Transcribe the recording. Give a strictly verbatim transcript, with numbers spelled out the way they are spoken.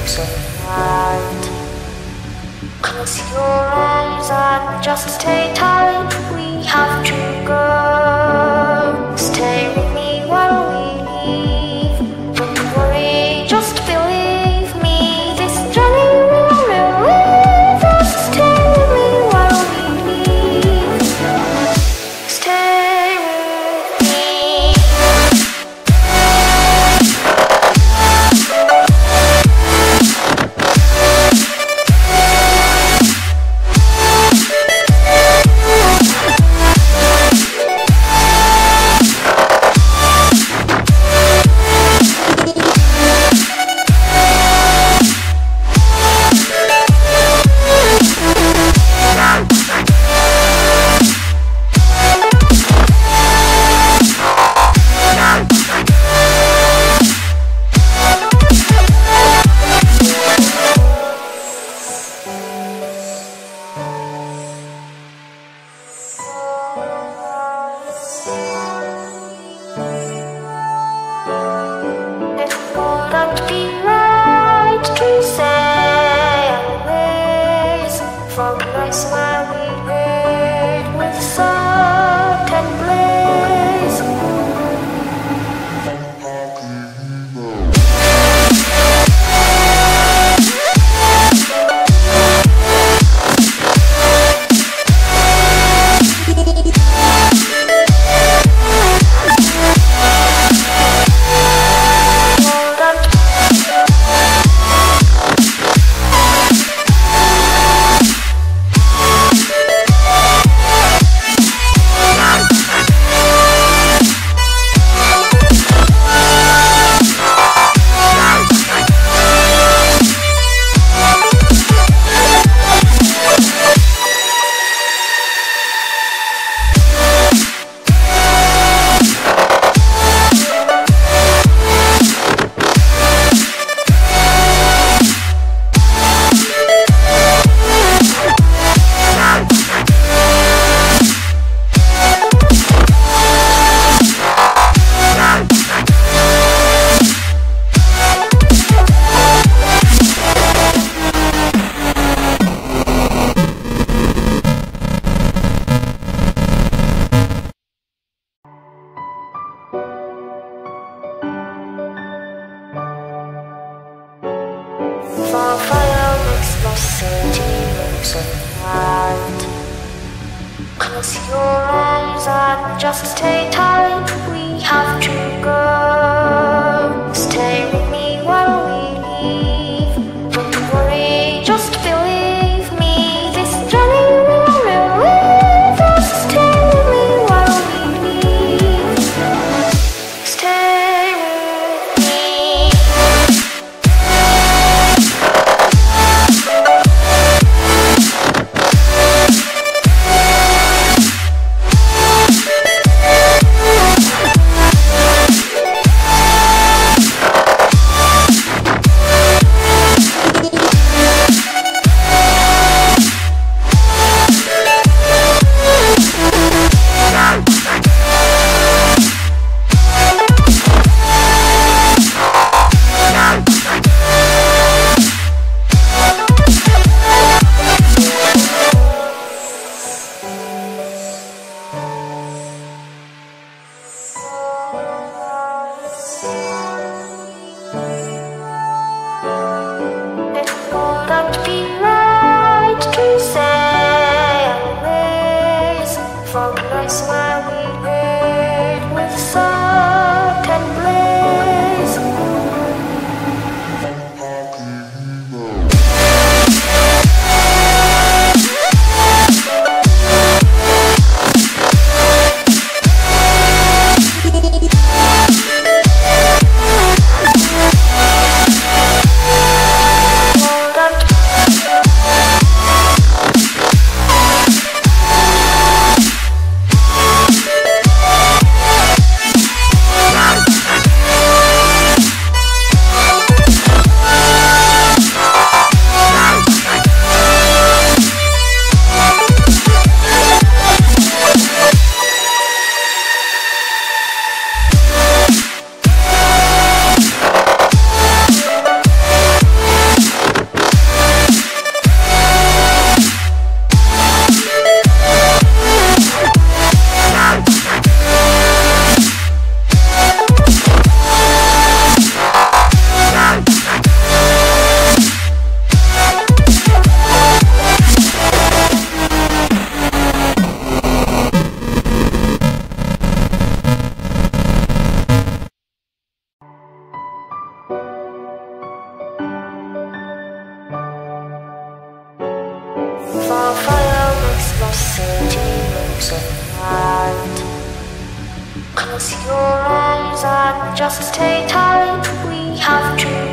so right. Close your eyes and just stay tight. We have to go. Stay with me while we leave. Don't worry, just believe me. This journey will relieve us. Stay with me while we leave. Stay with me. It wouldn't be right to say always for a place where we wait with certain blaze. For fire makes my city look so bright. Close your eyes and just stay tight. We have to go. Stay with me while we leave. Don't worry, just believe me. This journey will relieve us. Stay with me while we leave. Stay with me. Close your eyes and just stay tight. We have to